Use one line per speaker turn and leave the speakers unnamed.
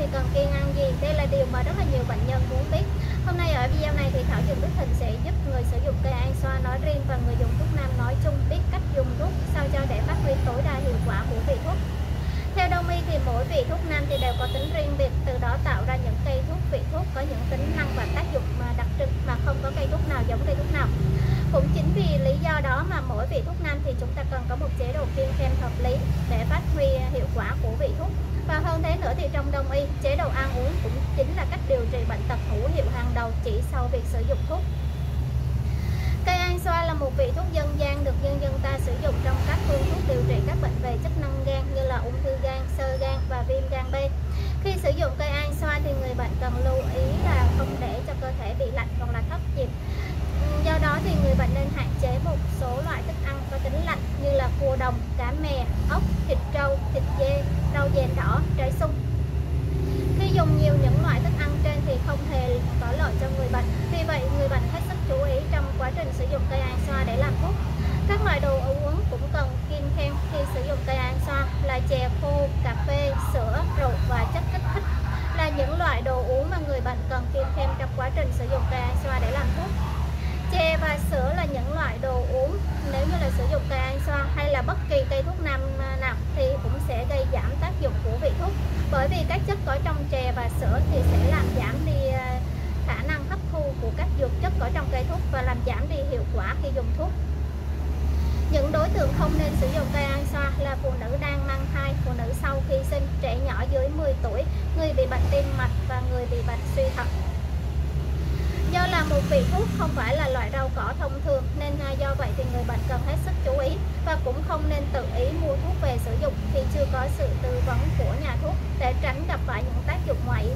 cần kiêng ăn gì? Đây là điều mà rất là nhiều bệnh nhân muốn biết. Hôm nay ở video này thì Thảo Dược Đức Thịnh sẽ giúp người sử dụng cây An Xoa nói riêng và người dùng thuốc nam nói chung biết cách dùng thuốc sao cho để phát huy tối đa hiệu quả của vị thuốc. Theo Đông y thì mỗi vị thuốc nam thì đều có tính riêng biệt, từ đó tạo ra những cây thuốc vị thuốc có những tính năng và tác dụng mà đặc trưng, mà không có cây thuốc nào giống cây thuốc nào. Cũng chính vì lý do đó mà mỗi vị thuốc nam thì chúng ta cần có một chế độ kiêng khem hợp lý để phát huy hiệu quả của vị thuốc. Và hơn thế nữa thì trong Đông y, chế độ ăn uống cũng chính là cách điều trị bệnh tật hữu hiệu hàng đầu chỉ sau việc sử dụng thuốc. Cây An Xoa là một vị thuốc dân gian được nhân dân ta sử dụng trong các phương thuốc điều trị các bệnh về chức năng gan như là ung thư gan, xơ gan và viêm gan B. Khi sử dụng cây An Xoa thì người bệnh cần lưu ý là không để cho cơ thể bị lạnh hoặc là thấp nhiệt. Do đó thì người bệnh nên hạn chế một số loại thức ăn có tính lạnh như là cua đồng, cá mè, ốc, thịt trâu, thịt dê, rau dền đỏ, trái sung. Khi dùng nhiều những loại thức ăn trên thì không hề có lợi cho người bệnh. Vì vậy, người bệnh hết sức chú ý trong quá trình sử dụng cây An Xoa để làm thuốc. Các loại đồ uống cũng cần kiêng khem khi sử dụng cây An Xoa là chè khô, cà phê, sữa, rượu và chất kích thích là những loại đồ uống mà người bệnh cần kiêng khem trong quá trình sử dụng cây An Xoa để làm thuốc. Chè và sữa là những loại đồ uống nếu như là sử dụng cây An Xoa hay là bất kỳ cây thuốc nam nào thì cũng sẽ gây giảm tác dụng của vị thuốc, bởi vì các chất có trong chè và sữa thì sẽ làm giảm đi khả năng hấp thu của các dược chất có trong cây thuốc và làm giảm đi hiệu quả khi dùng thuốc. Những đối tượng không nên sử dụng cây An Xoa là phụ nữ đang mang thai, phụ nữ sau khi sinh, trẻ nhỏ dưới 10 tuổi, người bị bệnh tim mạch và người bị bệnh suy thận. Do là một vị thuốc không phải là loại rau cỏ thông thường nên do vậy thì người bệnh cần hết sức chú ý và cũng không nên tự ý mua thuốc về sử dụng khi chưa có sự tư vấn của nhà thuốc để tránh gặp phải những tác dụng ngoài ý